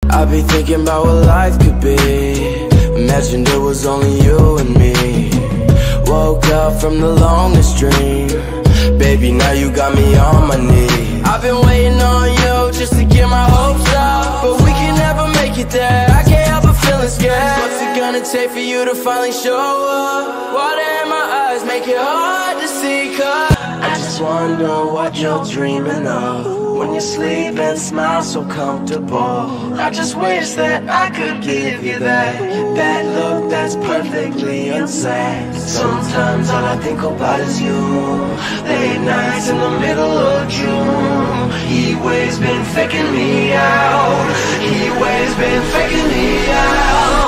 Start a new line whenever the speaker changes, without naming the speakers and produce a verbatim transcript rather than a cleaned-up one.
I be thinking about what life could be. Imagined it was only you and me. Woke up from the longest dream. Baby, now you got me on my knees. I've been waiting on you just to get my hopes up, but we can never make it there. I can't help but feeling scared. What's it gonna take for you to finally show up? Water in my eyes make it hard to see, cause I just wonder what you're dreaming of when you sleep and smile so comfortable. I just wish that I could give you that that look that's perfectly insane. Sometimes all I think about is you. Late nights in the middle of June. He waves been faking me out. He waves been faking me out.